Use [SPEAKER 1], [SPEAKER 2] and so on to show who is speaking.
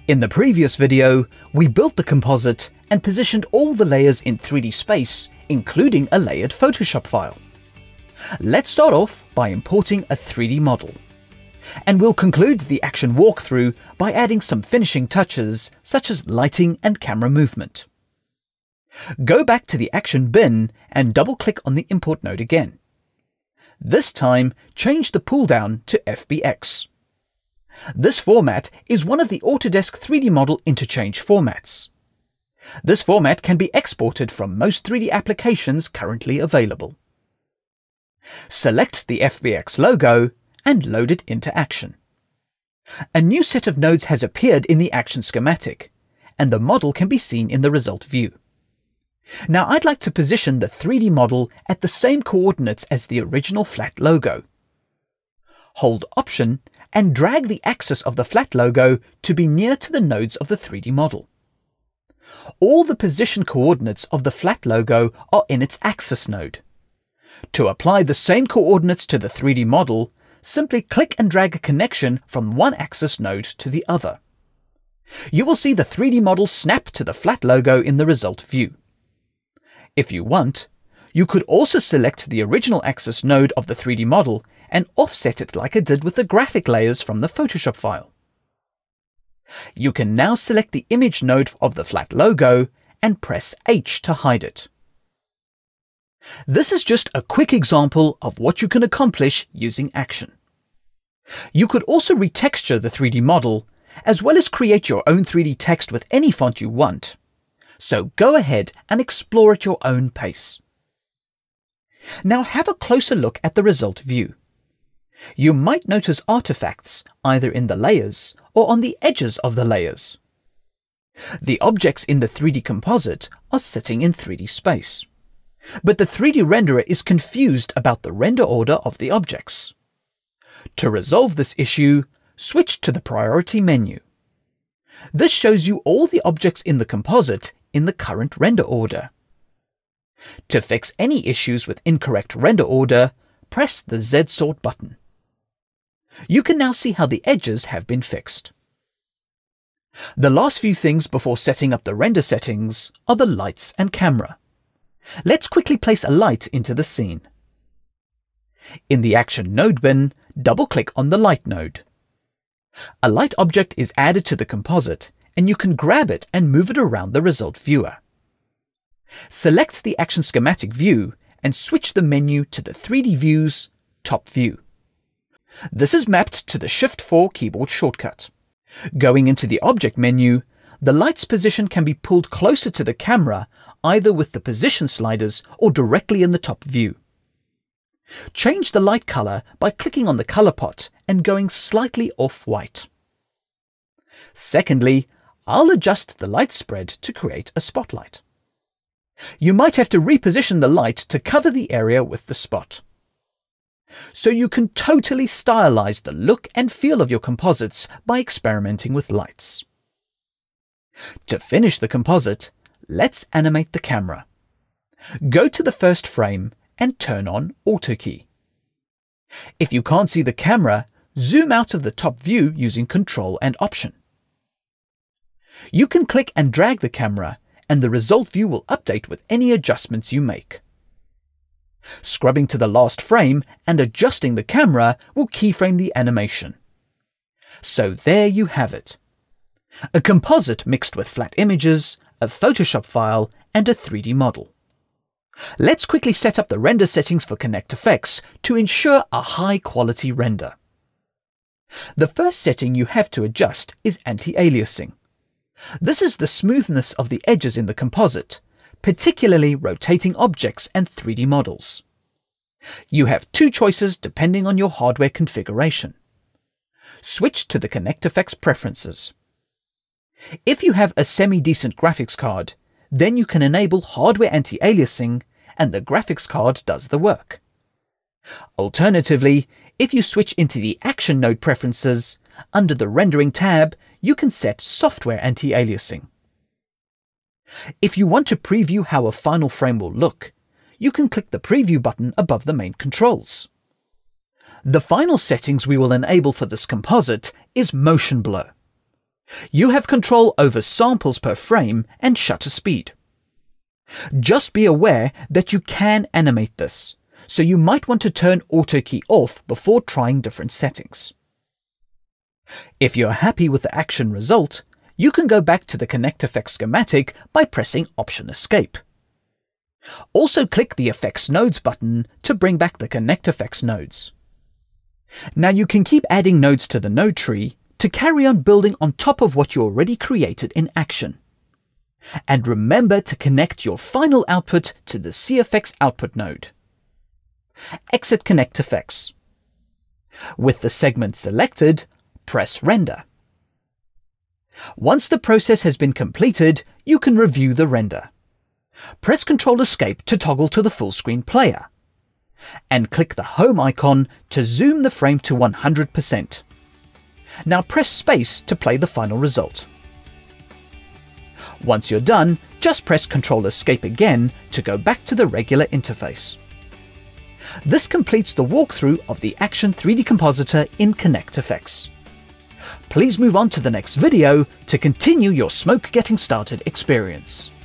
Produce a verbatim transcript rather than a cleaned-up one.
[SPEAKER 1] In the previous video, we built the composite and positioned all the layers in three D space, including a layered Photoshop file. Let's start off by importing a three D model. And we'll conclude the action walkthrough by adding some finishing touches such as lighting and camera movement. Go back to the action bin and double-click on the import node again. This time, change the pull-down to F B X. This format is one of the Autodesk three D model interchange formats. This format can be exported from most three D applications currently available. Select the F B X logo and load it into Action. A new set of nodes has appeared in the Action schematic, and the model can be seen in the result view. Now I'd like to position the three D model at the same coordinates as the original flat logo. Hold Option and drag the axis of the flat logo to be near to the nodes of the three D model. All the position coordinates of the flat logo are in its axis node. To apply the same coordinates to the three D model, simply click and drag a connection from one axis node to the other. You will see the three D model snap to the flat logo in the result view. If you want, you could also select the original axis node of the three D model and offset it like I did with the graphic layers from the Photoshop file. You can now select the image node of the flat logo and press H to hide it. This is just a quick example of what you can accomplish using Action. You could also retexture the three D model, as well as create your own three D text with any font you want. So go ahead and explore at your own pace. Now have a closer look at the result view. You might notice artifacts either in the layers or on the edges of the layers. The objects in the three D composite are sitting in three D space, but the three D renderer is confused about the render order of the objects. To resolve this issue, switch to the priority menu. This shows you all the objects in the composite in the current render order. To fix any issues with incorrect render order, press the Z sort button. You can now see how the edges have been fixed. The last few things before setting up the render settings are the lights and camera. Let's quickly place a light into the scene. In the Action node bin, double-click on the light node. A light object is added to the composite, and you can grab it and move it around the result viewer. Select the Action schematic view and switch the menu to the three D view's top view. This is mapped to the Shift four keyboard shortcut. Going into the Object menu, the light's position can be pulled closer to the camera either with the position sliders or directly in the top view. Change the light color by clicking on the color pot and going slightly off-white. Secondly, I'll adjust the light spread to create a spotlight. You might have to reposition the light to cover the area with the spot. So you can totally stylize the look and feel of your composites by experimenting with lights. To finish the composite, let's animate the camera. Go to the first frame and turn on Auto key. If you can't see the camera, zoom out of the top view using Control and Option. You can click and drag the camera, and the result view will update with any adjustments you make. Scrubbing to the last frame and adjusting the camera will keyframe the animation. So there you have it. A composite mixed with flat images, a Photoshop file, and a three D model. Let's quickly set up the render settings for ConnectFX to ensure a high-quality render. The first setting you have to adjust is anti-aliasing. This is the smoothness of the edges in the composite, particularly rotating objects and three D models. You have two choices depending on your hardware configuration. Switch to the ConnectFX preferences. If you have a semi-decent graphics card, then you can enable hardware anti-aliasing and the graphics card does the work. Alternatively, if you switch into the Action node preferences, under the Rendering tab, you can set software anti-aliasing. If you want to preview how a final frame will look, you can click the Preview button above the main controls. The final settings we will enable for this composite is motion blur. You have control over samples per frame and shutter speed. Just be aware that you can animate this, so you might want to turn Auto key off before trying different settings. If you're happy with the action result, you can go back to the ConnectFX schematic by pressing Option Escape. Also click the Effects Nodes button to bring back the ConnectFX nodes. Now you can keep adding nodes to the node tree to carry on building on top of what you already created in Action. And remember to connect your final output to the C F X output node. Exit ConnectFX. With the segment selected, press Render. Once the process has been completed, you can review the render. Press Control Escape to toggle to the full screen player, and click the Home icon to zoom the frame to one hundred percent. Now press Space to play the final result. Once you're done, just press Control Escape again to go back to the regular interface. This completes the walkthrough of the Action three D Compositor in ConnectFX. Please move on to the next video to continue your smoke getting started experience.